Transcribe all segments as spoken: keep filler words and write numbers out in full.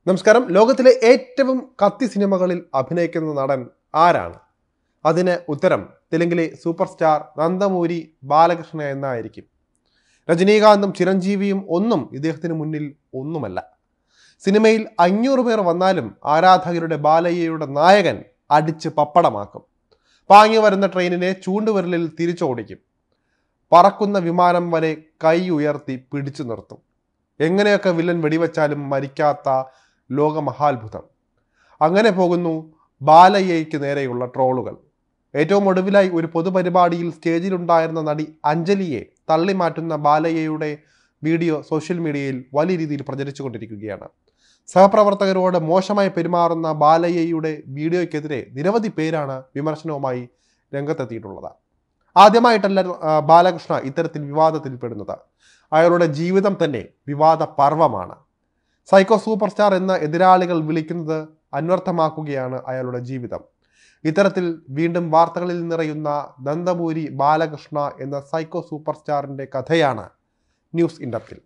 നമസ്കാരം. ലോകത്തിലെ ഏറ്റവും കത്തി സിനിമകളിൽ അഭിനയിക്കുന്ന നടൻ ആരാണ്? അതിന് ഉത്തരം തെലുങ്കിലെ സൂപ്പർ സ്റ്റാർ നന്ദമൂരി ബാലകൃഷ്ണ എന്നായിരിക്കും. രജനീകാന്തും ചിരഞ്ജീവിയും ഒന്നും ഇദ്ദേഹത്തിന് മുന്നിൽ ഒന്നുമല്ല. സിനിമയിൽ അഞ്ഞൂറ് പേർ വന്നാലും ആരാധകരുടെ ബാലയ്യയുടെ നായകൻ അടിച്ച് പപ്പടമാക്കും. പാഞ്ഞു വരുന്ന ട്രെയിനിനെ ചൂണ്ടുവിരലിൽ തിരിച്ചോടിക്കും. പറക്കുന്ന വിമാനം വരെ കൈ ഉയർത്തി പിടിച്ചു നിർത്തും. എങ്ങനെയൊക്കെ വില്ലൻ വെടിവെച്ചാലും മരിക്കാത്ത ലോകമഹാത്ഭുതം. അങ്ങനെ പോകുന്നു ബാലയ്യയ്ക്ക് നേരെയുള്ള ട്രോളുകൾ. ഏറ്റവും ഒടുവിലായി ഒരു പൊതുപരിപാടിയിൽ സ്റ്റേജിലുണ്ടായിരുന്ന നടി അഞ്ജലിയെ തള്ളിമാറ്റുന്ന ബാലയ്യയുടെ വീഡിയോ സോഷ്യൽ മീഡിയയിൽ വലിയ രീതിയിൽ പ്രചരിച്ചു കൊണ്ടിരിക്കുകയാണ്. സഹപ്രവർത്തകരോട് മോശമായി പെരുമാറുന്ന ബാലയ്യയുടെ വീഡിയോയ്ക്കെതിരെ നിരവധി പേരാണ് വിമർശനവുമായി രംഗത്തെത്തിയിട്ടുള്ളത്. ആദ്യമായിട്ടല്ല ബാലകൃഷ്ണ ഇത്തരത്തിൽ വിവാദത്തിൽപ്പെടുന്നത്. അയാളുടെ ജീവിതം തന്നെ വിവാദ പർവമാണ്. സൈക്കോ സൂപ്പർ സ്റ്റാർ എന്ന എതിരാളികൾ വിളിക്കുന്നത് അന്വർത്ഥമാക്കുകയാണ് അയാളുടെ ജീവിതം. ഇത്തരത്തിൽ വീണ്ടും വാർത്തകളിൽ നിറയുന്ന നന്ദമൂരി ബാലകൃഷ്ണ എന്ന സൈക്കോ സൂപ്പർ സ്റ്റാറിന്റെ കഥയാണ് ന്യൂസ് ഇൻഡപ്തിൽ.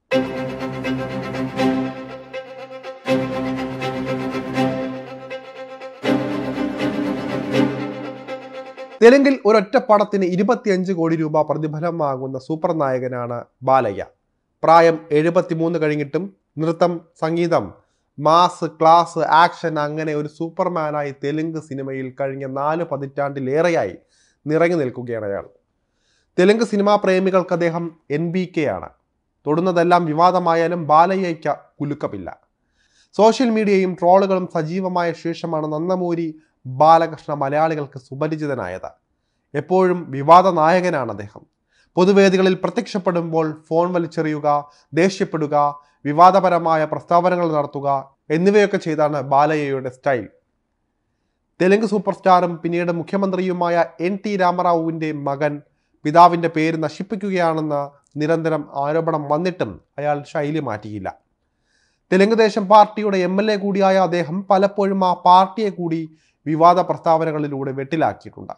തെലുങ്കിൽ ഒരൊറ്റ പടത്തിന് ഇരുപത്തിയഞ്ച് കോടി രൂപ പ്രതിഫലമാകുന്ന സൂപ്പർ നായകനാണ് ബാലയ്യ. പ്രായം എഴുപത്തിമൂന്ന് കഴിഞ്ഞിട്ടും നൃത്തം, സംഗീതം, മാസ്, ക്ലാസ്, ആക്ഷൻ അങ്ങനെ ഒരു സൂപ്പർമാനായി തെലുങ്ക് സിനിമയിൽ കഴിഞ്ഞ നാല് പതിറ്റാണ്ടിലേറെയായി നിറഞ്ഞു നിൽക്കുകയാണ് അയാൾ. തെലുങ്ക് സിനിമാ പ്രേമികൾക്ക് അദ്ദേഹം എൻ ബി കെ ആണ്. തൊടുന്നതെല്ലാം വിവാദമായാലും ബാലയ്യയ്ക്ക് കുലുക്കമില്ല. സോഷ്യൽ മീഡിയയും ട്രോളുകളും സജീവമായ ശേഷമാണ് നന്ദമൂരി ബാലകൃഷ്ണ മലയാളികൾക്ക് സുപരിചിതനായത്. എപ്പോഴും വിവാദ നായകനാണ് അദ്ദേഹം. പൊതുവേദികളിൽ പ്രത്യക്ഷപ്പെടുമ്പോൾ ഫോൺ വലിച്ചെറിയുക, ദേഷ്യപ്പെടുക, വിവാദപരമായ പ്രസ്താവനകൾ നടത്തുക എന്നിവയൊക്കെ ചെയ്താണ് ബാലയ്യയുടെ സ്റ്റൈൽ. തെലുങ്ക് സൂപ്പർ സ്റ്റാറും പിന്നീട് മുഖ്യമന്ത്രിയുമായ എൻ ടി രാമറാവുവിൻ്റെ മകൻ പിതാവിൻ്റെ പേര് നശിപ്പിക്കുകയാണെന്ന് നിരന്തരം ആരോപണം വന്നിട്ടും അയാൾ ശൈലി മാറ്റിയില്ല. തെലുങ്ക് ദേശം പാർട്ടിയുടെ എം എൽ എ കൂടിയായ അദ്ദേഹം പലപ്പോഴും ആ പാർട്ടിയെ കൂടി വിവാദ പ്രസ്താവനകളിലൂടെ വെട്ടിലാക്കിയിട്ടുണ്ട്.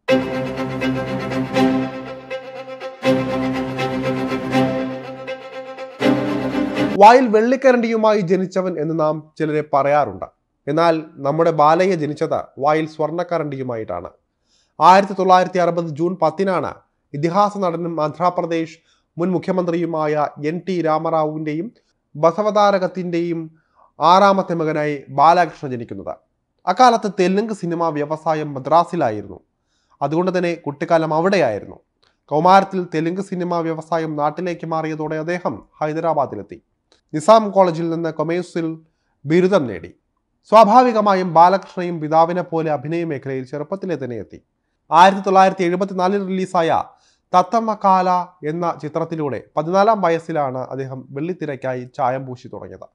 വായിൽ വെള്ളിക്കരണ്ടിയുമായി ജനിച്ചവൻ എന്ന് നാം ചിലരെ പറയാറുണ്ട്. എന്നാൽ നമ്മുടെ ബാലയ്യ ജനിച്ചത് വായിൽ സ്വർണ്ണക്കരണ്ടിയുമായിട്ടാണ്. ആയിരത്തി തൊള്ളായിരത്തി അറുപത് ജൂൺ പത്തിനാണ് ഇതിഹാസ നടനും ആന്ധ്രാപ്രദേശ് മുൻ മുഖ്യമന്ത്രിയുമായ എൻ ടി രാമറാവുവിൻ്റെയും ബസവതാരകത്തിൻ്റെയും ആറാമത്തെ മകനായി ബാലകൃഷ്ണ ജനിക്കുന്നത്. അക്കാലത്ത് തെലുങ്ക് സിനിമാ വ്യവസായം മദ്രാസിലായിരുന്നു. അതുകൊണ്ട് തന്നെ കുട്ടിക്കാലം അവിടെയായിരുന്നു. കൗമാരത്തിൽ തെലുങ്ക് സിനിമാ വ്യവസായം നാട്ടിലേക്ക് മാറിയതോടെ അദ്ദേഹം ഹൈദരാബാദിലെത്തി. നിസാം കോളേജിൽ നിന്ന് കൊമേഴ്സിൽ ബിരുദം നേടി. സ്വാഭാവികമായും ബാലകൃഷ്ണയും പിതാവിനെ പോലെ അഭിനയ മേഖലയിൽ ചെറുപ്പത്തിലെ തന്നെ എത്തി. ആയിരത്തി തൊള്ളായിരത്തി എഴുപത്തിനാലിൽ റിലീസായ തത്തമ്മക്കാല എന്ന ചിത്രത്തിലൂടെ പതിനാലാം വയസ്സിലാണ് അദ്ദേഹം വെള്ളിത്തിരയ്ക്കായി ചായം പൂശി തുടങ്ങിയത്.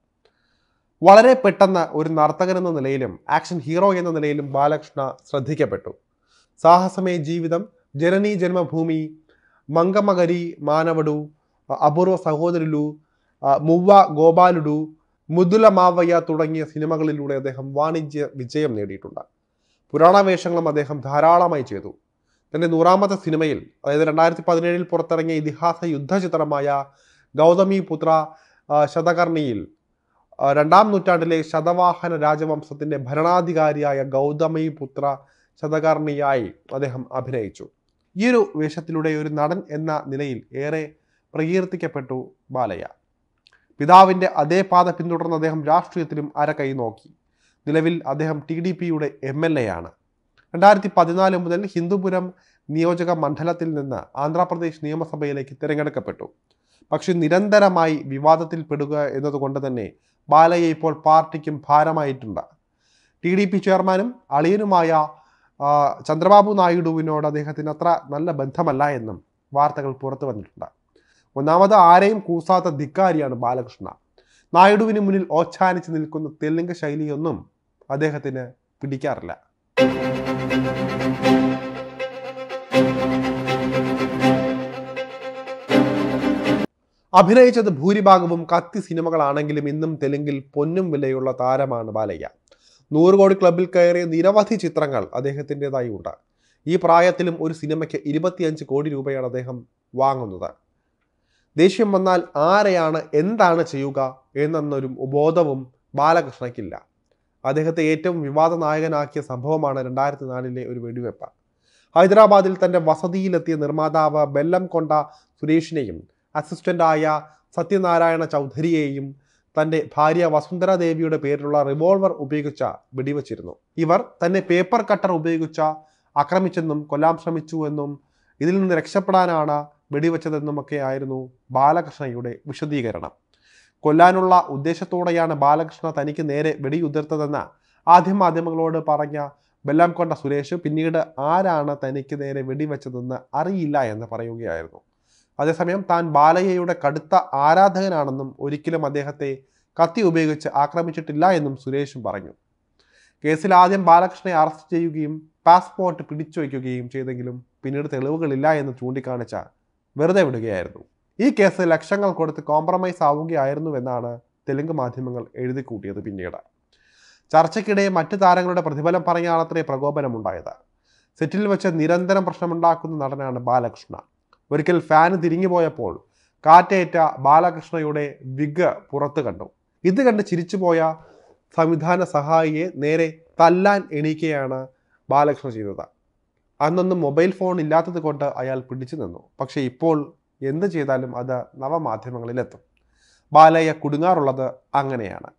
വളരെ പെട്ടെന്ന് ഒരു നർത്തകൻ എന്ന നിലയിലും ആക്ഷൻ ഹീറോ എന്ന നിലയിലും ബാലകൃഷ്ണ ശ്രദ്ധിക്കപ്പെട്ടു. സാഹസമേ ജീവിതം, ജനനി ജന്മഭൂമി, മങ്കമകരി മാനവഡു, അപൂർവ സഹോദരുലു, മുവ്വ ഗോപാലുഡു, മുദ്ദുല മാവയ്യ തുടങ്ങിയ സിനിമകളിലൂടെ അദ്ദേഹം വാണിജ്യ വിജയം നേടിയിട്ടുണ്ട്. പുരാണ വേഷങ്ങളും അദ്ദേഹം ധാരാളമായി ചെയ്തു. തൻ്റെ നൂറാമത്തെ സിനിമയിൽ, അതായത് രണ്ടായിരത്തി പതിനേഴിൽ പുറത്തിറങ്ങിയ ഇതിഹാസ യുദ്ധചിത്രമായ ഗൗതമി പുത്ര ശതകർണിയിൽ രണ്ടാം നൂറ്റാണ്ടിലെ ശതവാഹന രാജവംശത്തിൻ്റെ ഭരണാധികാരിയായ ഗൗതമി പുത്ര ശതകർണിയായി അദ്ദേഹം അഭിനയിച്ചു. ഈ ഒരു വേഷത്തിലൂടെ ഒരു നടൻ എന്ന നിലയിൽ ഏറെ പ്രകീർത്തിക്കപ്പെട്ടു ബാലയ്യ. പിതാവിൻ്റെ അതേ പാത പിന്തുടർന്ന് അദ്ദേഹം രാഷ്ട്രീയത്തിലും അരകൈ നോക്കി. നിലവിൽ അദ്ദേഹം ടി ഡി പിയുടെ എം എൽ എ ആണ്. രണ്ടായിരത്തി പതിനാല് മുതൽ ഹിന്ദുപുരം നിയോജക മണ്ഡലത്തിൽ നിന്ന് ആന്ധ്രാപ്രദേശ് നിയമസഭയിലേക്ക് തിരഞ്ഞെടുക്കപ്പെട്ടു. പക്ഷെ നിരന്തരമായി വിവാദത്തിൽപ്പെടുക എന്നതുകൊണ്ട് തന്നെ ബാലയ്യ ഇപ്പോൾ പാർട്ടിക്കും ഭാരമായിട്ടുണ്ട്. ടി ഡി പി ചെയർമാനും അളിയനുമായ ചന്ദ്രബാബു നായിഡുവിനോട് അദ്ദേഹത്തിന് അത്ര നല്ല ബന്ധമല്ല എന്നും വാർത്തകൾ പുറത്തു വന്നിട്ടുണ്ട്. ഒന്നാമത് ആരെയും കൂസാത്ത ധിക്കാരിയാണ് ബാലകൃഷ്ണ. നായിഡുവിന് മുന്നിൽ ഓച്ഛാനിച്ച് നിൽക്കുന്ന തെലുങ്ക് ശൈലിയൊന്നും അദ്ദേഹത്തിന് പിടിക്കാറില്ല. അഭിനയിച്ചത് ഭൂരിഭാഗവും കത്തി സിനിമകളാണെങ്കിലും ഇന്നും തെലുങ്കിൽ പൊന്നും വിലയുള്ള താരമാണ് ബാലയ്യ. നൂറ് കോടി ക്ലബിൽ കയറിയ നിരവധി ചിത്രങ്ങൾ അദ്ദേഹത്തിൻ്റെതായി ഉണ്ട്. ഈ പ്രായത്തിലും ഒരു സിനിമയ്ക്ക് ഇരുപത്തിയഞ്ച് കോടി രൂപയാണ് അദ്ദേഹം വാങ്ങുന്നത്. ദേഷ്യം വന്നാൽ ആരെയാണ് എന്താണ് ചെയ്യുക എന്നൊരു ബോധവും ബാലകൃഷ്ണയ്ക്കില്ല. അദ്ദേഹത്തെ ഏറ്റവും വിവാദ നായകനാക്കിയ സംഭവമാണ് രണ്ടായിരത്തി നാലിലെ ഒരു വെടിവെപ്പ്. ഹൈദരാബാദിൽ തൻ്റെ വസതിയിലെത്തിയ നിർമ്മാതാവ് ബെല്ലംകൊണ്ട സുരേഷിനെയും അസിസ്റ്റന്റായ സത്യനാരായണ ചൗധരിയെയും തൻ്റെ ഭാര്യ വസുന്ധര ദേവിയുടെ പേരിലുള്ള റിവോൾവർ ഉപയോഗിച്ച വെടിവെച്ചിരുന്നു. ഇവർ തന്നെ പേപ്പർ കട്ടർ ഉപയോഗിച്ച ആക്രമിച്ചെന്നും കൊല്ലാൻ ശ്രമിച്ചു എന്നും ഇതിൽ നിന്ന് രക്ഷപ്പെടാനാണ് വെടിവെച്ചതെന്നുമൊക്കെ ആയിരുന്നു ബാലകൃഷ്ണയുടെ വിശദീകരണം. കൊല്ലാനുള്ള ഉദ്ദേശത്തോടെയാണ് ബാലകൃഷ്ണ തനിക്ക് നേരെ വെടിയുതിർത്തതെന്ന് ആദ്യ മാധ്യമങ്ങളോട് പറഞ്ഞ ബെല്ലംകൊണ്ട സുരേഷ് പിന്നീട് ആരാണ് തനിക്ക് നേരെ വെടിവെച്ചതെന്ന് അറിയില്ല എന്ന് പറയുകയായിരുന്നു. അതേസമയം താൻ ബാലയ്യയുടെ കടുത്ത ആരാധകനാണെന്നും ഒരിക്കലും അദ്ദേഹത്തെ കത്തി ഉപയോഗിച്ച് ആക്രമിച്ചിട്ടില്ല എന്നും സുരേഷും പറഞ്ഞു. കേസിൽ ആദ്യം ബാലകൃഷ്ണനെ അറസ്റ്റ് ചെയ്യുകയും പാസ്പോർട്ട് പിടിച്ചു വയ്ക്കുകയും ചെയ്തെങ്കിലും പിന്നീട് തെളിവുകളില്ല എന്ന് ചൂണ്ടിക്കാണിച്ച വെറുതെ വിടുകയായിരുന്നു. ഈ കേസ് ലക്ഷങ്ങൾ കൊടുത്ത് കോംപ്രമൈസ് ആവുകയായിരുന്നുവെന്നാണ് തെലുങ്ക് മാധ്യമങ്ങൾ എഴുതി കൂട്ടിയത്. പിന്നീട് ചർച്ചയ്ക്കിടെ മറ്റു താരങ്ങളുടെ പ്രതിഫലം പറഞ്ഞാണത്രേ പ്രകോപനമുണ്ടായത്. സെറ്റിൽ വെച്ച് നിരന്തരം പ്രശ്നമുണ്ടാക്കുന്ന നടനാണ് ബാലകൃഷ്ണ. ഒരിക്കൽ ഫാന് തിരിഞ്ഞു പോയപ്പോൾ കാറ്റേറ്റ ബാലകൃഷ്ണയുടെ വിഗ് പുറത്തു കണ്ടു. ഇത് കണ്ട് ചിരിച്ചുപോയ സംവിധാന സഹായിയെ നേരെ തല്ലാൻ എണീക്കുകയാണ് ബാലകൃഷ്ണ ചെയ്തത്. അന്നൊന്നും മൊബൈൽ ഫോൺ ഇല്ലാത്തത് കൊണ്ട് അയാൾ പിടിച്ചു നിന്നു. പക്ഷേ ഇപ്പോൾ എന്ത് ചെയ്താലും അത് നവമാധ്യമങ്ങളിലെത്തും. ബാലയ്യ കുടുങ്ങാറുള്ളത് അങ്ങനെയാണ്.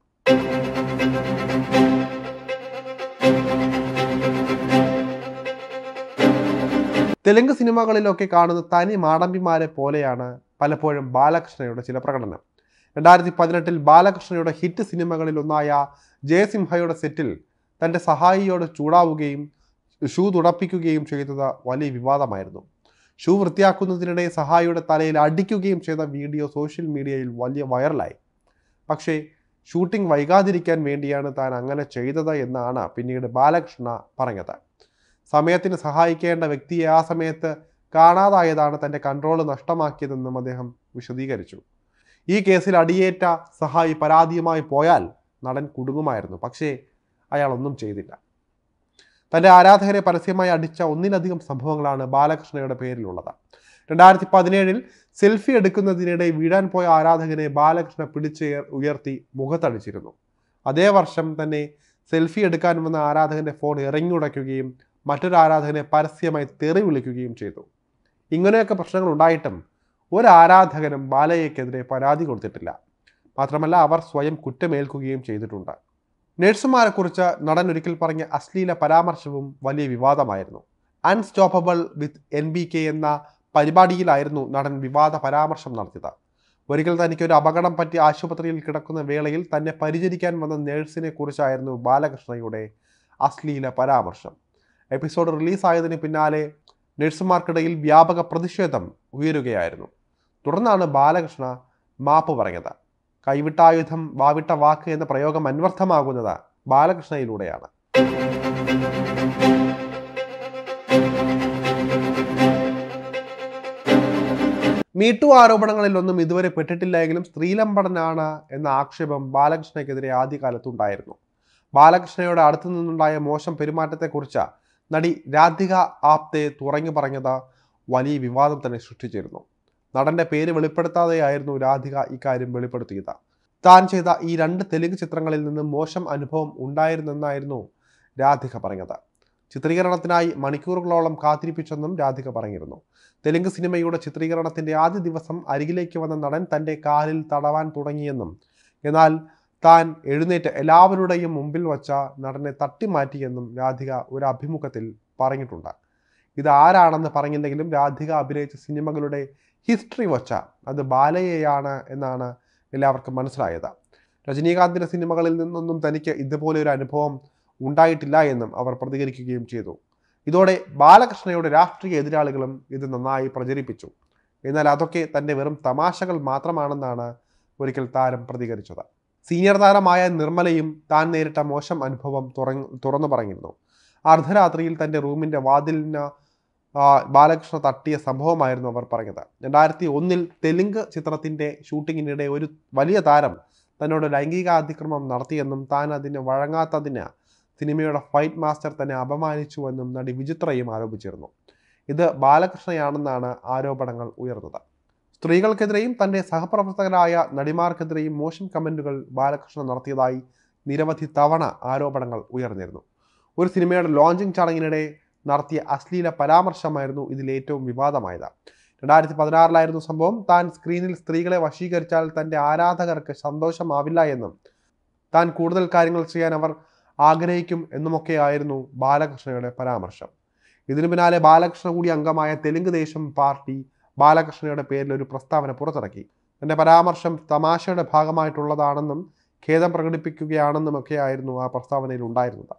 തെലുങ്ക് സിനിമകളിലൊക്കെ കാണുന്ന തനി മാടമ്പിമാരെ പോലെയാണ് പലപ്പോഴും ബാലകൃഷ്ണയുടെ ചില പ്രകടനം. രണ്ടായിരത്തി പതിനെട്ടിൽ ബാലകൃഷ്ണയുടെ ഹിറ്റ് സിനിമകളിൽ ഒന്നായ ജയസിംഹയുടെ സെറ്റിൽ തൻ്റെ സഹായിയോട് ചൂടാവുകയും ഷൂ തുടപ്പിക്കുകയും ചെയ്തത് വലിയ വിവാദമായിരുന്നു. ഷൂ വൃത്തിയാക്കുന്നതിനിടെ സഹായിയുടെ തലയിൽ അടിക്കുകയും ചെയ്ത വീഡിയോ സോഷ്യൽ മീഡിയയിൽ വലിയ വൈറലായി. പക്ഷേ ഷൂട്ടിംഗ് വൈകാതിരിക്കാൻ വേണ്ടിയാണ് താൻ അങ്ങനെ ചെയ്തത് എന്നാണ് പിന്നീട് ബാലകൃഷ്ണ പറഞ്ഞത്. സമയത്തിന് സഹായിക്കേണ്ട വ്യക്തിയെ ആ സമയത്ത് കാണാതായതാണ് തൻ്റെ കൺട്രോൾ നഷ്ടമാക്കിയതെന്നും അദ്ദേഹം വിശദീകരിച്ചു. ഈ കേസിൽ അടിയേറ്റ സഹായി പരാതിയുമായി പോയാൽ നടൻ കുടുങ്ങുമായിരുന്നു. പക്ഷേ അയാൾ ഒന്നും ചെയ്തില്ല. തൻ്റെ ആരാധകരെ പരസ്യമായി അടിച്ച ഒന്നിലധികം സംഭവങ്ങളാണ് ബാലകൃഷ്ണയുടെ പേരിലുള്ളത്. രണ്ടായിരത്തി പതിനേഴിൽ സെൽഫി എടുക്കുന്നതിനിടെ വീഴാൻ പോയ ആരാധകനെ ബാലകൃഷ്ണ പിടിച്ച് ഉയർത്തി മുഖത്തടിച്ചിരുന്നു. അതേ വർഷം തന്നെ സെൽഫി എടുക്കാൻ വന്ന ആരാധകന്റെ ഫോൺ എറിഞ്ഞുടയ്ക്കുകയും മറ്റൊരു ആരാധകനെ പരസ്യമായി തെറി വിളിക്കുകയും ചെയ്തു. ഇങ്ങനെയൊക്കെ പ്രശ്നങ്ങൾ ഉണ്ടായിട്ടും ഒരു ആരാധകനും ബാലയ്യക്കെതിരെ പരാതി കൊടുത്തിട്ടില്ല. മാത്രമല്ല അവർ സ്വയം കുറ്റമേൽക്കുകയും ചെയ്തിട്ടുണ്ട്. നഴ്സുമാരെക്കുറിച്ച് നടൻ ഒരിക്കൽ പറഞ്ഞ അശ്ലീല പരാമർശവും വലിയ വിവാദമായിരുന്നു. Unstoppable with N B K എന്ന പരിപാടിയിലായിരുന്നു നടൻ വിവാദ പരാമർശം നടത്തിയത്. ഒരിക്കൽ തനിക്ക് ഒരു അപകടം പറ്റി ആശുപത്രിയിൽ കിടക്കുന്ന വേളയിൽ തന്നെ പരിചരിക്കാൻ വന്ന നേഴ്സിനെ കുറിച്ചായിരുന്നു ബാലകൃഷ്ണയുടെ അശ്ലീല പരാമർശം. എപ്പിസോഡ് റിലീസായതിന് പിന്നാലെ നഴ്സുമാർക്കിടയിൽ വ്യാപക പ്രതിഷേധം ഉയരുകയായിരുന്നു. തുടർന്നാണ് ബാലകൃഷ്ണ മാപ്പ് പറഞ്ഞത്. കൈവിട്ടായുധം വാവിട്ട വാക്ക് എന്ന പ്രയോഗം അന്വർത്ഥമാകുന്നത് ബാലകൃഷ്ണയിലൂടെയാണ്. മീട്ടു ആരോപണങ്ങളിലൊന്നും ഇതുവരെ പെട്ടിട്ടില്ലെങ്കിലും സ്ത്രീലമ്പടനാണ് എന്ന ആക്ഷേപം ബാലകൃഷ്ണയ്ക്കെതിരെ ആദ്യകാലത്തുണ്ടായിരുന്നു. ബാലകൃഷ്ണയുടെ അടുത്തു നിന്നുണ്ടായ മോശം പെരുമാറ്റത്തെക്കുറിച്ച് നടി രാധിക ആപ്തെ തുറന്നു പറഞ്ഞത് വലിയ വിവാദം തന്നെ സൃഷ്ടിച്ചിരുന്നു. നടന്റെ പേര് വെളിപ്പെടുത്താതെയായിരുന്നു രാധിക ഇക്കാര്യം വെളിപ്പെടുത്തിയത്. താൻ ചെയ്ത ഈ രണ്ട് തെലുങ്ക് ചിത്രങ്ങളിൽ നിന്ന് മോശം അനുഭവം ഉണ്ടായിരുന്നെന്നായിരുന്നു രാധിക പറഞ്ഞത്. ചിത്രീകരണത്തിനായി മണിക്കൂറുകളോളം കാത്തിരിപ്പിച്ചെന്നും രാധിക പറഞ്ഞിരുന്നു. തെലുങ്ക് സിനിമയുടെ ചിത്രീകരണത്തിന്റെ ആദ്യ ദിവസം അരികിലേക്ക് വന്ന നടൻ തൻ്റെ കാലിൽ തടവാൻ തുടങ്ങിയെന്നും എന്നാൽ താൻ എഴുന്നേറ്റ് എല്ലാവരുടെയും മുമ്പിൽ വച്ച നടനെ തട്ടിമാറ്റിയെന്നും രാധിക ഒരു അഭിമുഖത്തിൽ പറഞ്ഞിട്ടുണ്ട്. ഇത് ആരാണെന്ന് പറഞ്ഞില്ലെങ്കിലും രാധിക അഭിനയിച്ച സിനിമകളുടെ ഹിസ്റ്ററി വച്ച അത് ബാലയ്യയാണ് എന്നാണ് എല്ലാവർക്കും മനസ്സിലായത്. രജനീകാന്തിൻ്റെ സിനിമകളിൽ നിന്നൊന്നും തനിക്ക് ഇതുപോലെ ഒരു അനുഭവം ഉണ്ടായിട്ടില്ല എന്നും അവർ പ്രതികരിക്കുകയും ചെയ്തു. ഇതോടെ ബാലകൃഷ്ണയുടെ രാഷ്ട്രീയ എതിരാളികളും ഇത് നന്നായി പ്രചരിപ്പിച്ചു. എന്നാൽ അതൊക്കെ തൻ്റെ വെറും തമാശകൾ മാത്രമാണെന്നാണ് ഒരിക്കൽ താരം പ്രതികരിച്ചത്. സീനിയർ താരമായ നിർമ്മലയും താൻ നേരിട്ട മോശം അനുഭവം തുറന്നു തുറന്നു പറഞ്ഞിരുന്നു. അർദ്ധരാത്രിയിൽ തൻ്റെ റൂമിൻ്റെ വാതിലിന് ബാലകൃഷ്ണ തട്ടിയ സംഭവമായിരുന്നു അവർ പറഞ്ഞത്. രണ്ടായിരത്തി ഒന്നിൽ തെലുങ്ക് ചിത്രത്തിൻ്റെ ഷൂട്ടിങ്ങിനിടെ ഒരു വലിയ താരം തന്നോട് ലൈംഗികാതിക്രമം നടത്തിയെന്നും താൻ അതിന് വഴങ്ങാത്തതിന് സിനിമയുടെ ഫൈറ്റ് മാസ്റ്റർ തന്നെ അപമാനിച്ചുവെന്നും നടി വിചിത്രയും ആരോപിച്ചിരുന്നു. ഇത് ബാലകൃഷ്ണയാണെന്നാണ് ആരോപണങ്ങൾ ഉയർന്നത്. സ്ത്രീകൾക്കെതിരെയും തൻ്റെ സഹപ്രവർത്തകരായ നടിമാർക്കെതിരെയും മോശം കമൻറ്റുകൾ ബാലകൃഷ്ണ നടത്തിയതായി നിരവധി തവണ ആരോപണങ്ങൾ ഉയർന്നിരുന്നു. ഒരു സിനിമയുടെ ലോഞ്ചിങ് ചടങ്ങിനിടെ നടത്തിയ അശ്ലീല പരാമർശമായിരുന്നു ഇതിൽ ഏറ്റവും വിവാദമായത്. രണ്ടായിരത്തി പതിനാറിലായിരുന്നു സംഭവം. താൻ സ്ക്രീനിൽ സ്ത്രീകളെ വശീകരിച്ചാൽ തൻ്റെ ആരാധകർക്ക് സന്തോഷമാവില്ല എന്നും താൻ കൂടുതൽ കാര്യങ്ങൾ ചെയ്യാൻ അവർ ആഗ്രഹിക്കും എന്നുമൊക്കെയായിരുന്നു ബാലകൃഷ്ണയുടെ പരാമർശം. ഇതിനു പിന്നാലെ ബാലകൃഷ്ണ കൂടി അംഗമായ തെലുങ്ക് ദേശം പാർട്ടി ബാലകൃഷ്ണയുടെ പേരിൽ ഒരു പ്രസ്താവന പുറത്തിറക്കി. തൻ്റെ പരാമർശം തമാശയുടെ ഭാഗമായിട്ടുള്ളതാണെന്നും ഖേദം പ്രകടിപ്പിക്കുകയാണെന്നും ഒക്കെയായിരുന്നു ആ പ്രസ്താവനയിൽ ഉണ്ടായിരുന്നത്.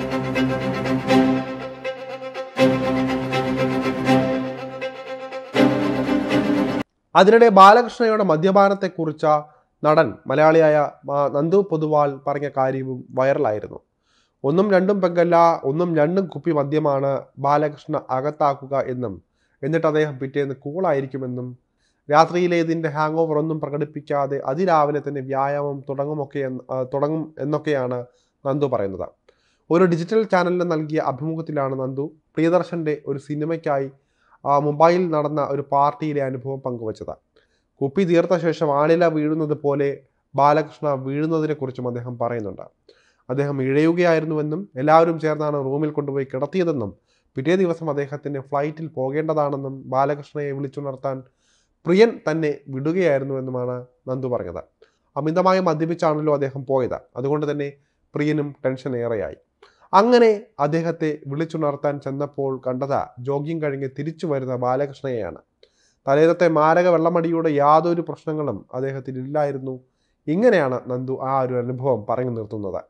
അതിനിടെ ബാലകൃഷ്ണയുടെ മദ്യപാനത്തെക്കുറിച്ച നടൻ മലയാളിയായ നന്ദു പൊതുവാൾ പറഞ്ഞ കാര്യവും വൈറലായിരുന്നു. ഒന്നും രണ്ടും പെഗല്ല, ഒന്നും രണ്ടും കുപ്പി മദ്യമാണ് ബാലകൃഷ്ണ അകത്താക്കുക എന്നും എന്നിട്ട് അദ്ദേഹം പിറ്റേന്ന് കൂളായിരിക്കുമെന്നും രാത്രിയിലെ ഇതിൻ്റെ ഹാങ് ഓവർ ഒന്നും പ്രകടിപ്പിക്കാതെ അതിരാവിലെ തന്നെ വ്യായാമം തുടങ്ങുമൊക്കെ തുടങ്ങും എന്നൊക്കെയാണ് നന്ദു പറയുന്നത്. ഒരു ഡിജിറ്റൽ ചാനലിന് നൽകിയ അഭിമുഖത്തിലാണ് നന്ദു പ്രിയദർശൻ്റെ ഒരു സിനിമയ്ക്കായി മുംബൈയിൽ നടന്ന ഒരു പാർട്ടിയിലെ അനുഭവം പങ്കുവച്ചത്. കുപ്പി തീർത്ത ശേഷം ആളില വീഴുന്നത് പോലെ ബാലകൃഷ്ണ വീഴുന്നതിനെക്കുറിച്ചും അദ്ദേഹം പറയുന്നുണ്ട്. അദ്ദേഹം ഇഴയുകയായിരുന്നുവെന്നും എല്ലാവരും ചേർന്നാണ് റൂമിൽ കൊണ്ടുപോയി കിടത്തിയതെന്നും പിറ്റേ ദിവസം അദ്ദേഹത്തിന് ഫ്ലൈറ്റിൽ പോകേണ്ടതാണെന്നും ബാലകൃഷ്ണയെ വിളിച്ചുണർത്താൻ പ്രിയൻ തന്നെ വിടുകയായിരുന്നുവെന്നുമാണ് നന്ദു പറഞ്ഞത്. അമിതമായി മദ്യപിച്ചാണല്ലോ അദ്ദേഹം പോയത്, അതുകൊണ്ട് തന്നെ പ്രിയനും ടെൻഷൻ ഏറെയായി. അങ്ങനെ അദ്ദേഹത്തെ വിളിച്ചുണർത്താൻ ചെന്നപ്പോൾ കണ്ടത് ജോഗിങ് കഴിഞ്ഞ് തിരിച്ചു വരുന്ന ബാലകൃഷ്ണയെയാണ്. തലേന്നത്തെ മാരക വെള്ളമടിയുടെ യാതൊരു പ്രശ്നങ്ങളും അദ്ദേഹത്തിന് ഇല്ലായിരുന്നു. ഇങ്ങനെയാണ് നന്ദു ആ ഒരു അനുഭവം പറഞ്ഞു നിർത്തുന്നത്.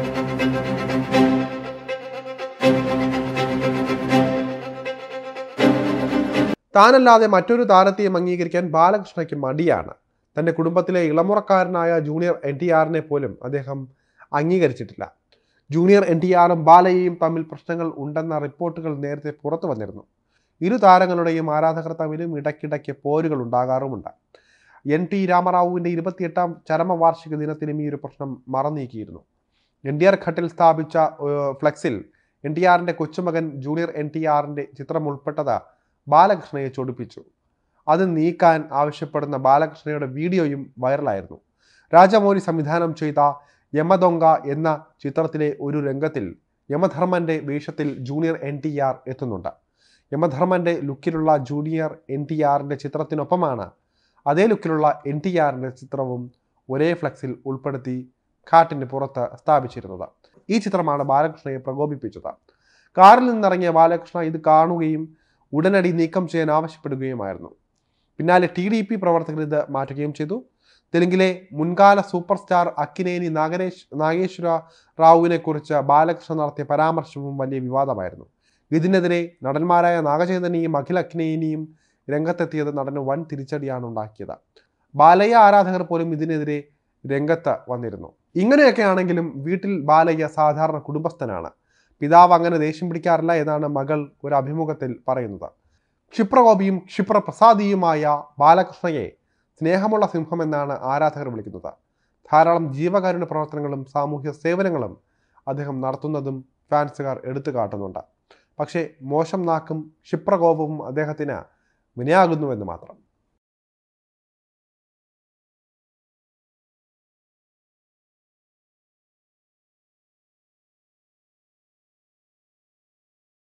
താനല്ലാതെ മറ്റൊരു താരത്തെയും അംഗീകരിക്കാൻ ബാലകൃഷ്ണയ്ക്ക് മടിയാണ്. തൻ്റെ കുടുംബത്തിലെ ഇളമുറക്കാരനായ ജൂനിയർ എൻ ടി ആറിനെ പോലും അദ്ദേഹം അംഗീകരിച്ചിട്ടില്ല. ജൂനിയർ എൻ ടി ആറും ബാലയെയും തമ്മിൽ പ്രശ്നങ്ങൾ ഉണ്ടെന്ന റിപ്പോർട്ടുകൾ നേരത്തെ പുറത്തു വന്നിരുന്നു. ഇരു താരങ്ങളുടെയും ആരാധകർ തമ്മിലും ഇടയ്ക്കിടയ്ക്ക് പോരുകൾ ഉണ്ടാകാറുമുണ്ട്. എൻ ടി രാമറാവുവിൻ്റെ ഇരുപത്തിയെട്ടാം ചരമവാർഷിക ദിനത്തിലും ഈ ഒരു പ്രശ്നം മറന്നീക്കിയിരുന്നു. എൻ ടി ആർ ഘട്ടിൽ സ്ഥാപിച്ച ഫ്ലെക്സിൽ എൻ ടി ആറിൻ്റെ കൊച്ചുമകൻ ജൂനിയർ എൻ ടി ആറിൻ്റെ ചിത്രം ഉൾപ്പെട്ടത് ബാലകൃഷ്ണയെ ചൊടിപ്പിച്ചു. അത് നീക്കാൻ ആവശ്യപ്പെടുന്ന ബാലകൃഷ്ണയുടെ വീഡിയോയും വൈറലായിരുന്നു. രാജമൗലി സംവിധാനം ചെയ്ത യമദൊങ്ക എന്ന ചിത്രത്തിലെ ഒരു രംഗത്തിൽ യമധർമ്മൻ്റെ വേഷത്തിൽ ജൂനിയർ എൻ ടി ആർ എത്തുന്നുണ്ട്. യമധർമ്മൻ്റെ ലുക്കിലുള്ള ജൂനിയർ എൻ ടി ആറിൻ്റെ ചിത്രത്തിനൊപ്പമാണ് അതേ ലുക്കിലുള്ള എൻ ടി ആറിൻ്റെ ചിത്രവും ഒരേ ഫ്ലെക്സിൽ ഉൾപ്പെടുത്തി ഘാട്ടിന് പുറത്ത് സ്ഥാപിച്ചിരുന്നത്. ഈ ചിത്രമാണ് ബാലകൃഷ്ണയെ പ്രകോപിപ്പിച്ചത്. കാറിൽ നിന്നിറങ്ങിയ ബാലകൃഷ്ണ ഇത് കാണുകയും ഉടനടി നീക്കം ചെയ്യാൻ ആവശ്യപ്പെടുകയുമായിരുന്നു. പിന്നാലെ ടി ഡി പി പ്രവർത്തകർ ഇത് മാറ്റുകയും ചെയ്തു. തെലുങ്കിലെ മുൻകാല സൂപ്പർ സ്റ്റാർ അക്കിനേനി നാഗരേഷ് നാഗേശ്വര റാവുവിനെ കുറിച്ച് ബാലകൃഷ്ണ നടത്തിയ പരാമർശവും വലിയ വിവാദമായിരുന്നു. ഇതിനെതിരെ നടന്മാരായ നാഗചൈതന്യയും അഖിൽ അക്കിനേനിയും രംഗത്തെത്തിയത് നടന് വൻ തിരിച്ചടിയാണ് ഉണ്ടാക്കിയത്. ബാലയ്യ ആരാധകർ പോലും ഇതിനെതിരെ രംഗത്ത് വന്നിരുന്നു. ഇങ്ങനെയൊക്കെ ആണെങ്കിലും വീട്ടിൽ ബാലയ്യ സാധാരണ കുടുംബസ്ഥനാണ്. പിതാവ് അങ്ങനെ ദേഷ്യം പിടിക്കാറില്ല എന്നാണ് മകൾ ഒരു അഭിമുഖത്തിൽ പറയുന്നത്. ക്ഷിപ്രകോപിയും ക്ഷിപ്രപ്രസാദിയുമായ ബാലകൃഷ്ണയെ സ്നേഹമുള്ള സിംഹം എന്നാണ് ആരാധകർ വിളിക്കുന്നത്. ധാരാളം ജീവകാരുണ്യ പ്രവർത്തനങ്ങളും സാമൂഹ്യ സേവനങ്ങളും അദ്ദേഹം നടത്തുന്നതും ഫാൻസുകാർ എടുത്തു കാട്ടുന്നുണ്ട്. പക്ഷേ മോശം നാക്കും ക്ഷിപ്രകോപവും അദ്ദേഹത്തിന് വിനയാകുന്നുവെന്ന് മാത്രം.